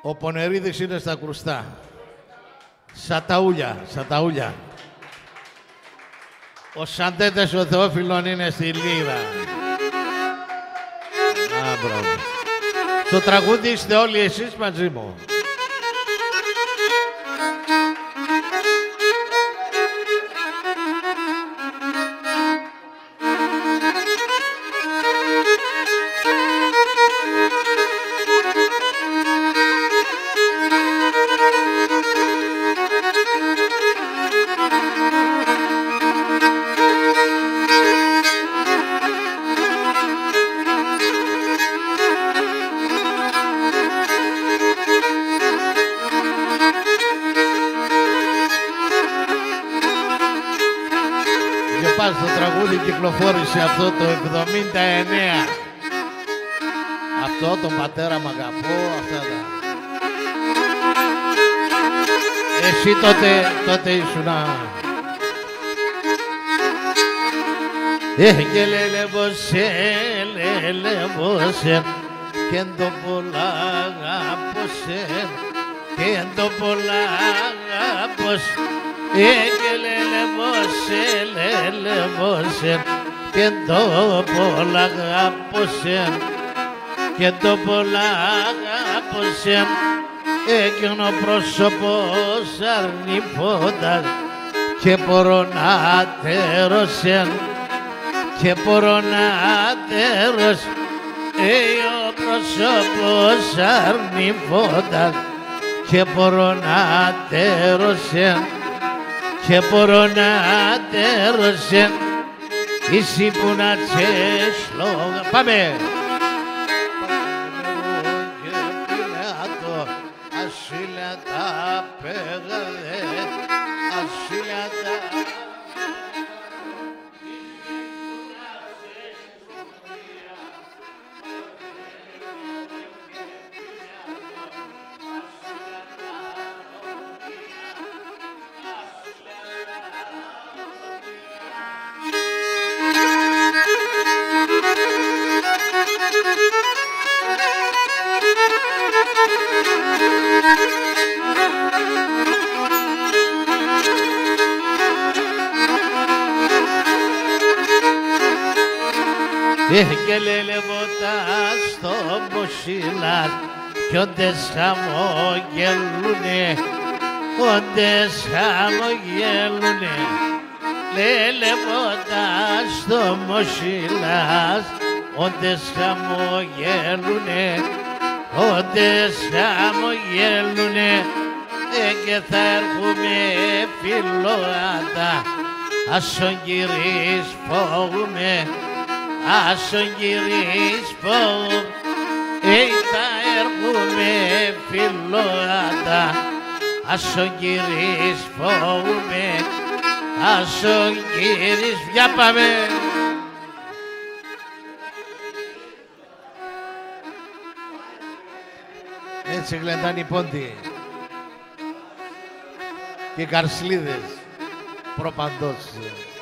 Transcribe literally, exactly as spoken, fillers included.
Ο Πονερίδης είναι στα κρουστά. Σαταούλια, σαταούλια. Ο Σαντέτες ο Θεόφιλον είναι στη λίρα. Α, μπράβο. Στο τραγούδι είστε όλοι εσείς μαζί μου. Το τραγούδι κυκλοφόρησε αυτό το εβδομήντα εννέα. Αυτό τον πατέρα μ' αγαπώ, αυτά τα... Εσύ τότε, τότε ήσουνα... Και λέλε βοσέ, λέλε βοσέ, και εν το πολλά αγαπωσέ, και εν το πολλά αγαπωσέ. Και λέλε βοσέ, λέλε βοσέ, και το πολλά αγαπωσέ, και το πολλά αγαπωσέ. Εκείνο πρόσωπος αρνηπώντας και πορονάτερωσεν, και πορονάτερωσεν. Ο πρόσωπος αρνηπώντας και πορονάτερωσεν, και πορονάτερωσεν. Εσύ που να τσες λόγα. Πάμε! Ασύλατα πέγαδε, ασύλατα. Και λέλε βοτά στο μοσίλας κι όντες χαμογελούνε, όντες χαμογελούνε. Λέλε βοτά στο μοσίλας, όντες χαμογελούνε, όντες χαμογελούνε. Και θα έρχομαι φιλόατα, ας τον κυρίς φόβουμε, ας τον κυρίς φόβουμε. Θα έρχομαι φιλόατα, ας τον κυρίς φόβουμε, ας τον κυρίς. Για πάμε! Έτσι γλεντάνε οι πόντιοι και οι καρσλίδες προπαντός.